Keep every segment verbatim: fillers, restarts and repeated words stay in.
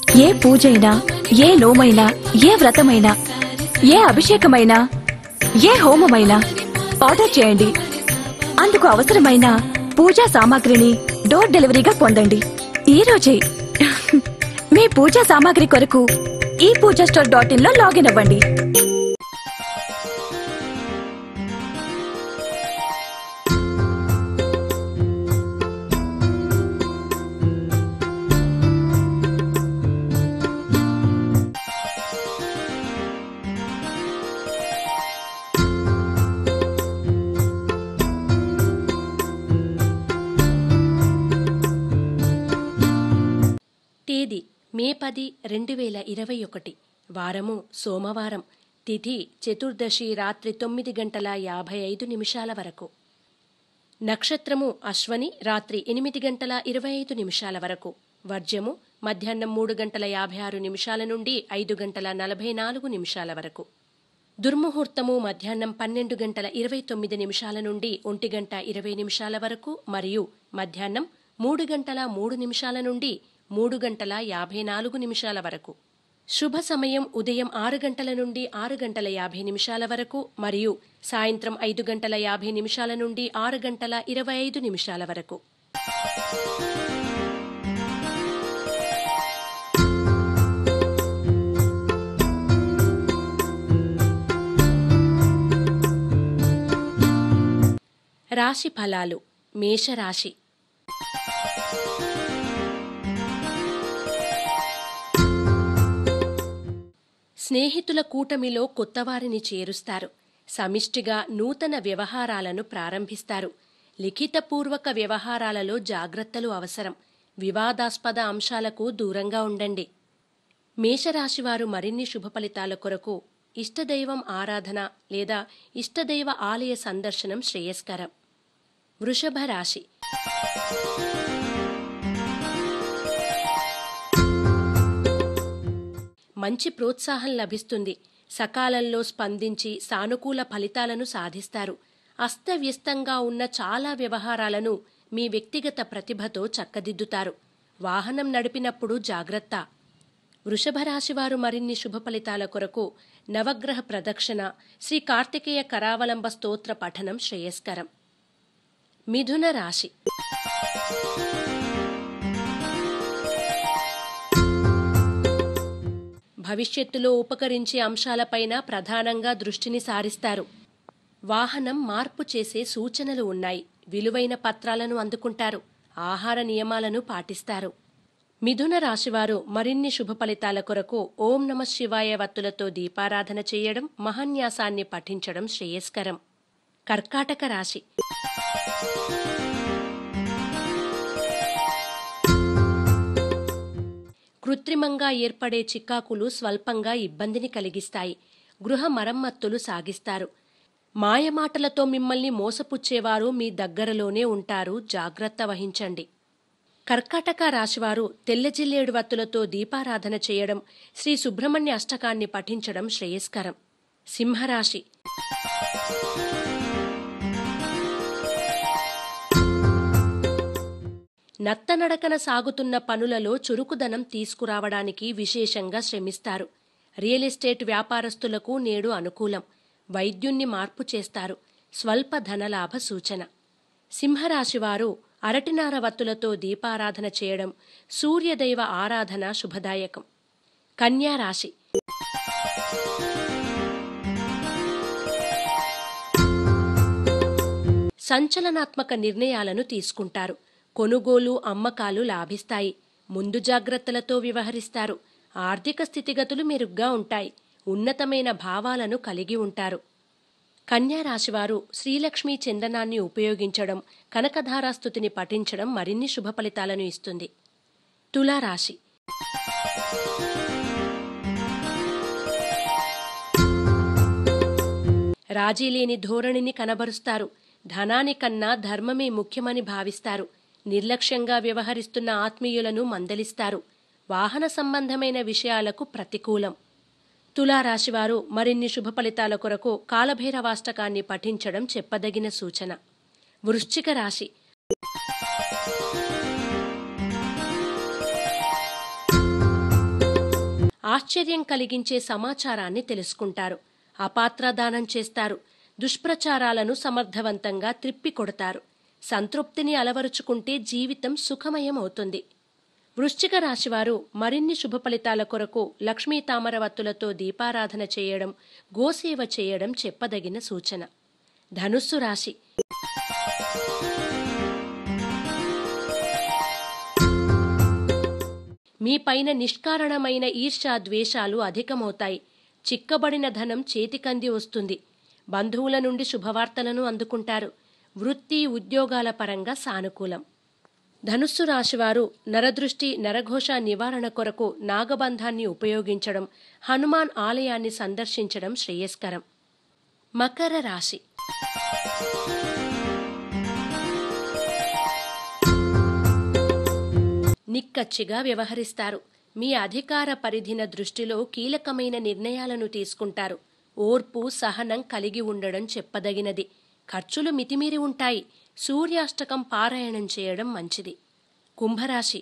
ఏ పూజైనా, ఏ నోమైనా, ఏ వ్రతమైనా, ఏ అభిషేకమైనా, ఏ హోమమైనా ఆర్డర్ చేయండి. అందుకు అవసరమైన పూజా సామాగ్రిని డోర్ డెలివరీగా పొందండి. ఈ రోజే మీ పూజా సామాగ్రి కొరకు ఈ పూజా స్టోర్ డాట్ ఇన్ లో లాగిన్ అవ్వండి. తేదీ మే పది రెండు వేల ఇరవై ఒకటి. వారము సోమవారం. తిథి చతుర్దశి రాత్రి తొమ్మిది గంటల యాభై ఐదు నిమిషాల వరకు. నక్షత్రము అశ్వని రాత్రి ఎనిమిది గంటల ఇరవై ఐదు నిమిషాల వరకు. వర్జ్యము మధ్యాహ్నం మూడు గంటల యాభై ఆరు నిమిషాల నుండి ఐదు గంటల నలభై నాలుగు నిమిషాల వరకు. దుర్ముహూర్తము మధ్యాహ్నం పన్నెండు గంటల ఇరవై తొమ్మిది నిమిషాల నుండి ఒంటి గంట ఇరవై నిమిషాల వరకు మరియు మధ్యాహ్నం మూడు గంటల మూడు నిమిషాల నుండి మూడు గంటల యాభై నాలుగు నిమిషాల వరకు. శుభ సమయం ఉదయం ఆరు గంటల నుండి ఆరు గంటల యాభై నిమిషాల వరకు మరియు సాయంత్రం ఐదు గంటల యాభై నిమిషాల నుండి ఆరు గంటల ఇరవై ఐదు నిమిషాల వరకు. రాశి ఫలాలు. మేషరాశి. స్నేహితుల కూటమిలో కొత్తవారిని చేరుస్తారు. సమిష్టిగా నూతన వ్యవహారాలను ప్రారంభిస్తారు. లిఖితపూర్వక వ్యవహారాలలో జాగ్రత్తలు అవసరం. వివాదాస్పద అంశాలకు దూరంగా ఉండండి. మేషరాశివారు మరిన్ని శుభ ఫలితాల కొరకు ఇష్టదైవం ఆరాధన లేదా ఇష్టదైవ ఆలయ సందర్శనం శ్రేయస్కరం. వృషభ రాశి. మంచి ప్రోత్సాహం లభిస్తుంది. సకాలంలో స్పందించి సానుకూల ఫలితాలను సాధిస్తారు. అస్తవ్యస్తంగా ఉన్న చాలా వ్యవహారాలను మీ వ్యక్తిగత ప్రతిభతో చక్కదిద్దుతారు. వాహనం నడిపినప్పుడు జాగ్రత్త. వృషభ రాశివారు మరిన్ని శుభ ఫలితాల కొరకు నవగ్రహ ప్రదక్షిణ, శ్రీ కార్తికేయ కరావలంబ స్తోత్ర పఠనం శ్రేయస్కరం. మిథున రాశి. భవిష్యత్తులో ఉపకరించే అంశాలపైన ప్రధానంగా దృష్టిని సారిస్తారు. వాహనం మార్పు చేసే సూచనలు ఉన్నాయి. విలువైన పత్రాలను అందుకుంటారు. ఆహార నియమాలను పాటిస్తారు. మిథున రాశివారు మరిన్ని శుభ ఫలితాల కొరకు ఓం నమ శివాయ వత్తులతో దీపారాధన చేయడం, మహాన్యాసాన్ని పఠించడం శ్రేయస్కరం. కర్కాటక రాశి. కృత్రిమంగా ఏర్పడే చికాకులు స్వల్పంగా ఇబ్బందిని కలిగిస్తాయి. గృహ మరమ్మతులు సాగిస్తారు. మాయమాటలతో మిమ్మల్ని మోసపుచ్చేవారు మీ దగ్గరలోనే ఉంటారు. జాగ్రత్త వహించండి. కర్కాటక రాశివారు తెల్లజిల్లేడు వత్తులతో దీపారాధన చేయడం, శ్రీ సుబ్రహ్మణ్య అష్టకాన్ని పఠించడం శ్రేయస్కరం. సింహరాశి. నత్తనడకన సాగుతున్న పనులలో చురుకుదనం తీసుకురావడానికి విశేషంగా శ్రమిస్తారు. రియల్ ఎస్టేట్ వ్యాపారస్తులకు నేడు అనుకూలం. వైద్యుణ్ణి మార్పు చేస్తారు. స్వల్ప ధనలాభ సూచన. సింహరాశివారు అరటినార వత్తులతో దీపారాధన చేయడం, సూర్యదైవ ఆరాధన శుభదాయకం. కన్యారాశి. సంచలనాత్మక నిర్ణయాలను తీసుకుంటారు. కొనుగోలు, అమ్మకాలు లాభిస్తాయి. ముందు జాగ్రత్తలతో వ్యవహరిస్తారు. ఆర్థిక స్థితిగతులు మెరుగ్గా ఉంటాయి. ఉన్నతమైన భావాలను కలిగి ఉంటారు. కన్యారాశివారు శ్రీలక్ష్మీ చందనాన్ని ఉపయోగించడం, కనకధారాస్తుతిని పఠించడం మరిన్ని శుభ ఫలితాలను ఇస్తుంది. తులారాశి. రాజీలేని ధోరణిని కనబరుస్తారు. ధనానికన్నా ధర్మమే ముఖ్యమని భావిస్తారు. నిర్లక్ష్యంగా వ్యవహరిస్తున్న ఆత్మీయులను మందలిస్తారు. వాహన సంబంధమైన విషయాలకు ప్రతికూలం. తులారాశివారు మరిన్ని శుభ ఫలితాల కొరకు కాలభైరవాష్టకాన్ని పఠించడం చెప్పదగిన సూచన. వృశ్చిక రాశి. ఆశ్చర్యం కలిగించే సమాచారాన్ని తెలుసుకుంటారు. అపాత్రదానం చేస్తారు. దుష్ప్రచారాలను సమర్థవంతంగా త్రిప్పికొడతారు. సంతృప్తిని అలవరుచుకుంటే జీవితం సుఖమయమవుతుంది. వృశ్చిక రాశివారు మరిన్ని శుభ ఫలితాల కొరకు లక్ష్మీ తామరవత్తులతో దీపారాధన చేయడం, గోసేవ చేయడం చెప్పదగిన సూచన. ధనుస్సు రాశి. మీపైన నిష్కారణమైన ఈర్ష్యా ద్వేషాలు అధికమవుతాయి. చిక్కబడిన ధనం చేతికంది వస్తుంది. బంధువుల నుండి శుభవార్తలను అందుకుంటారు. వృత్తి ఉద్యోగాల పరంగా సానుకూలం. ధనుస్సు రాశివారు నరదృష్టి నరఘోష నివారణ కొరకు నాగబంధాన్ని ఉపయోగించడం, హనుమాన్ ఆలయాన్ని సందర్శించడం శ్రేయస్కరం. మకర రాశి. నిక్కచ్చిగా వ్యవహరిస్తారు. మీ అధికార పరిధిన దృష్టిలో కీలకమైన నిర్ణయాలను తీసుకుంటారు. ఓర్పు సహనం కలిగి ఉండడం చెప్పదగినది. ఖర్చులు మితిమీరి ఉంటాయి. సూర్యాష్టకం పారాయణం చేయడం మంచిది. కుంభరాశి.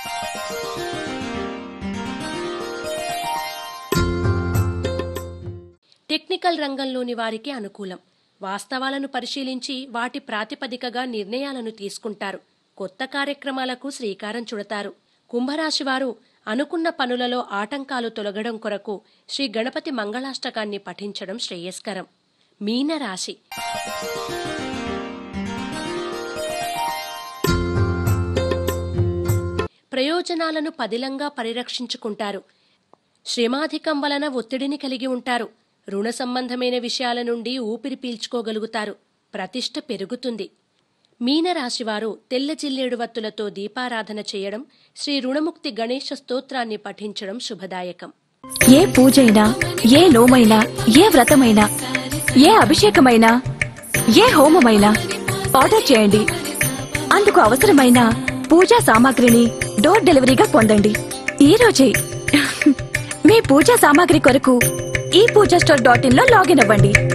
టెక్నికల్ రంగంలోని వారికి అనుకూలం. వాస్తవాలను పరిశీలించి వాటి ప్రాతిపదికగా నిర్ణయాలను తీసుకుంటారు. కొత్త కార్యక్రమాలకు శ్రీకారం చుడతారు. కుంభరాశివారు అనుకున్న పనులలో ఆటంకాలు తొలగడం కొరకు శ్రీ గణపతి మంగళాష్టకాన్ని పఠించడం శ్రేయస్కరం. మీనరాశి. ప్రయోజనాలను పదిలంగా పరిరక్షించుకుంటారు. శ్రమాధికం వలన ఒత్తిడిని కలిగి ఉంటారు. రుణ సంబంధమైన విషయాల నుండి ఊపిరి పీల్చుకోగలుగుతారు. ప్రతిష్ఠ పెరుగుతుంది. మీనరాశివారు తెల్ల జిల్లేడు వత్తులతో దీపారాధన చేయడం, శ్రీ రుణముక్తి గణేశ స్తోత్రాన్ని పఠించడం శుభదాయకం. ఏ పూజైనా, ఏ నోమైనా, ఏ వ్రతమైనా, ఏ అభిషేకమైనా, ఏ హోమమైనా ఆర్డర్ చేయండి. అందుకు అవసరమైన పూజా సామాగ్రిని డోర్ డెలివరీగా పొందండి. ఈ రోజే మీ పూజా సామాగ్రి కొరకు ఈ పూజా స్టోర్ డాట్ ఇన్ లో లాగిన్ అవ్వండి.